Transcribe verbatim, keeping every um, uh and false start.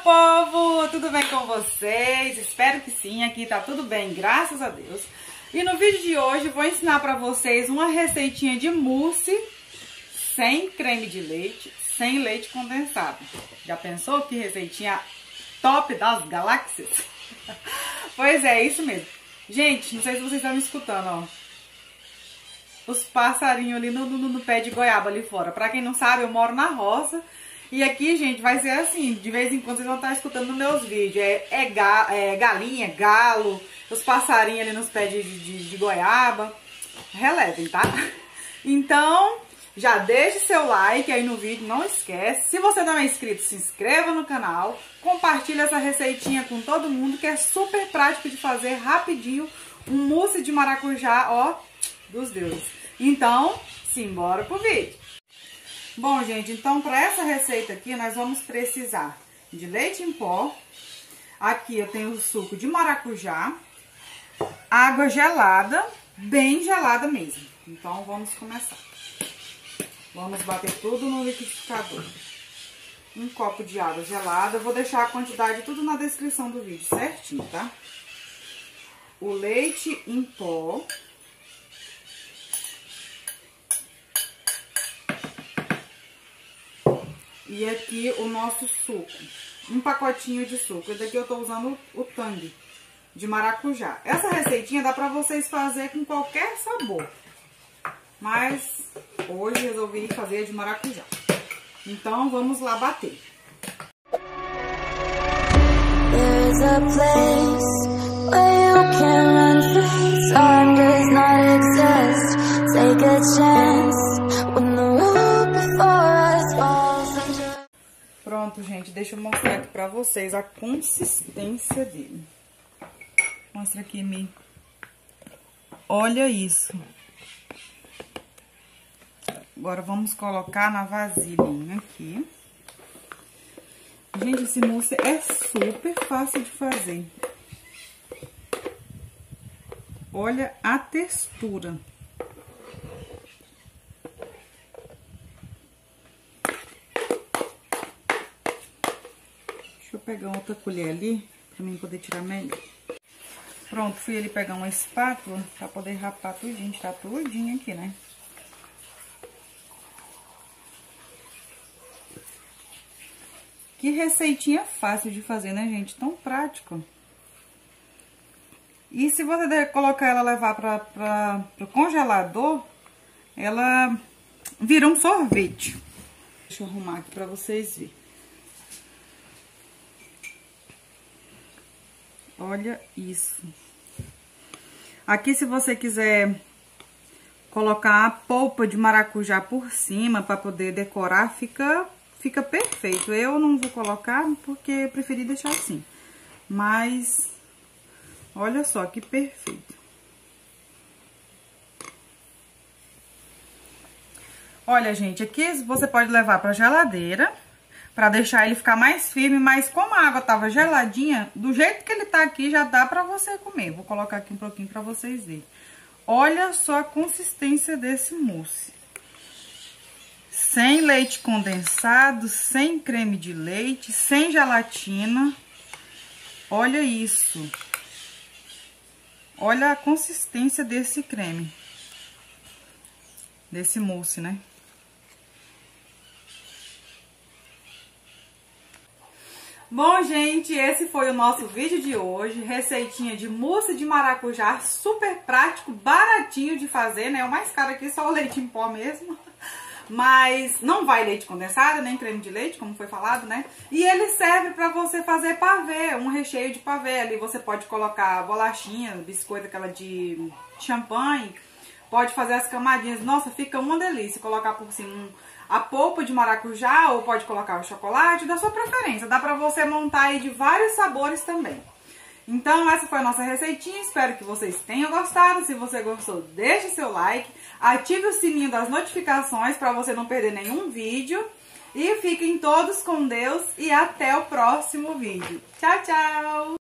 povo! Tudo bem com vocês? Espero que sim, aqui tá tudo bem, graças a Deus. E no vídeo de hoje vou ensinar pra vocês uma receitinha de mousse sem creme de leite, sem leite condensado. Já pensou que receitinha top das galáxias? Pois é, isso mesmo. Gente, não sei se vocês estão me escutando, ó. Os passarinhos ali no, no, no pé de goiaba ali fora. Pra quem não sabe, eu moro na roça. E aqui, gente, vai ser assim, de vez em quando vocês vão estar escutando nos meus vídeos. É, é, ga, é galinha, galo, os passarinhos ali nos pés de, de, de goiaba. Relevem, tá? Então, já deixe seu like aí no vídeo, não esquece. Se você não é inscrito, se inscreva no canal. Compartilhe essa receitinha com todo mundo, que é super prático de fazer, rapidinho. Um mousse de maracujá, ó, dos deuses. Então, simbora pro vídeo. Bom, gente, então para essa receita aqui nós vamos precisar de leite em pó. Aqui eu tenho o suco de maracujá, água gelada, bem gelada mesmo. Então vamos começar. Vamos bater tudo no liquidificador. Um copo de água gelada, eu vou deixar a quantidade tudo na descrição do vídeo certinho, tá? O leite em pó. E aqui o nosso suco, um pacotinho de suco. Esse daqui eu tô usando o Tang de maracujá. Essa receitinha dá pra vocês fazer com qualquer sabor, mas hoje resolvi fazer de maracujá. Então vamos lá bater. There's a place where you can run free. Time does not exist. Take a chance when the road before us falls. Pronto, gente, deixa eu mostrar aqui pra vocês a consistência dele. Mostra aqui, Mi. Olha isso. Agora vamos colocar na vasilhinha aqui. Gente, esse mousse é super fácil de fazer. Olha a textura. Deixa eu pegar outra colher ali, pra mim poder tirar melhor. Pronto, fui ali pegar uma espátula pra poder rapar tudinho, tá tudinho aqui, né? Que receitinha fácil de fazer, né, gente? Tão prático. E se você colocar ela, levar pra, pra, pro congelador, ela vira um sorvete. Deixa eu arrumar aqui pra vocês verem. Olha isso. Aqui, se você quiser colocar a polpa de maracujá por cima para poder decorar, fica, fica perfeito. Eu não vou colocar porque eu preferi deixar assim. Mas, olha só que perfeito. Olha, gente, aqui você pode levar para geladeira, pra deixar ele ficar mais firme, mas como a água tava geladinha, do jeito que ele tá aqui, já dá pra você comer. Vou colocar aqui um pouquinho pra vocês verem. Olha só a consistência desse mousse. Sem leite condensado, sem creme de leite, sem gelatina. Olha isso. Olha a consistência desse creme. Desse mousse, né? Bom, gente, esse foi o nosso vídeo de hoje, receitinha de mousse de maracujá, super prático, baratinho de fazer, né? O mais caro aqui é só o leite em pó mesmo, mas não vai leite condensado, nem creme de leite, como foi falado, né? E ele serve pra você fazer pavê, um recheio de pavê. Ali você pode colocar bolachinha, biscoito, aquela de champanhe, pode fazer as camadinhas. Nossa, fica uma delícia colocar por cima um... a polpa de maracujá, ou pode colocar o chocolate, da sua preferência. Dá pra você montar aí de vários sabores também. Então, essa foi a nossa receitinha. Espero que vocês tenham gostado. Se você gostou, deixe seu like. Ative o sininho das notificações pra você não perder nenhum vídeo. E fiquem todos com Deus. E até o próximo vídeo. Tchau, tchau!